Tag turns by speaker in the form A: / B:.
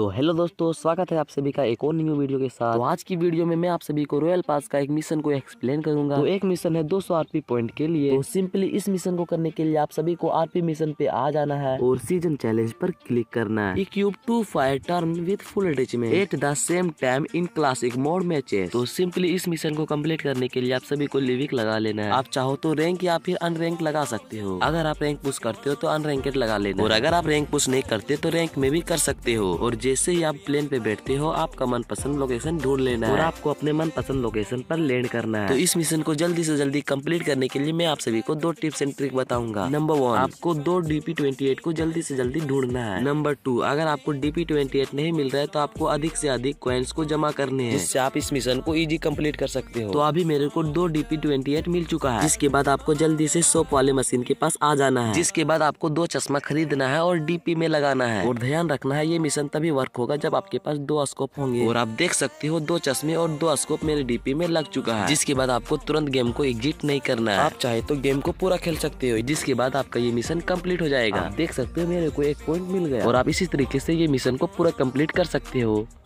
A: तो हेलो दोस्तों, स्वागत है आप सभी का एक और न्यू वीडियो के साथ। तो आज की वीडियो में मैं आप सभी को रॉयल पास का एक मिशन को एक्सप्लेन करूंगा। तो एक मिशन है 200 आरपी पॉइंट के लिए। तो सिंपली इस मिशन को करने के लिए आप सभी को आरपी मिशन पे आ जाना है और सीजन चैलेंज पर क्लिक करना है। Equip to fire turn with full attachment at the same time in classic mode matches. तो सिंपली इस मिशन को कम्प्लीट करने के लिए आप सभी को लिविक लगा लेना है। आप चाहो तो रैंक या फिर अनरैंक लगा सकते हो। अगर आप रैंक पुश करते हो तो अनरैंकेड लगा लेना, और अगर आप रैंक पुश नहीं करते तो रैंक में भी कर सकते हो। और जैसे ही आप प्लेन पे बैठते हो आपका मनपसंद लोकेशन ढूंढ लेना है और आपको अपने मनपसंद लोकेशन पर लैंड करना है। तो इस मिशन को जल्दी से जल्दी कंप्लीट करने के लिए मैं आप सभी को 2 टिप्स एंड ट्रिक बताऊंगा। नंबर 1, आपको 2 DP28 को जल्दी से जल्दी ढूंढना है। नंबर 2, अगर आपको DP28 नहीं मिल रहा है तो आपको अधिक से अधिक कॉइन्स को जमा करने हैं, जिससे आप इस मिशन को इजी कंप्लीट कर सकते हो। तो अभी मेरे को 2 DP28 मिल चुका है, जिसके बाद आपको जल्दी से शॉप वाले मशीन के पास आ जाना है, जिसके बाद आपको 2 चश्मा खरीदना है और DP में लगाना है। और ध्यान रखना है ये मिशन तभी वर्क होगा जब आपके पास 2 स्कोप होंगे। और आप देख सकते हो 2 चश्मे और 2 स्कोप मेरे DP में लग चुका है, जिसके बाद आपको तुरंत गेम को एग्जिट नहीं करना है। आप चाहे तो गेम को पूरा खेल सकते हो, जिसके बाद आपका ये मिशन कंप्लीट हो जाएगा। आप देख सकते हो मेरे को 1 पॉइंट मिल गया और आप इसी तरीके से ये मिशन को पूरा कंप्लीट कर सकते हो।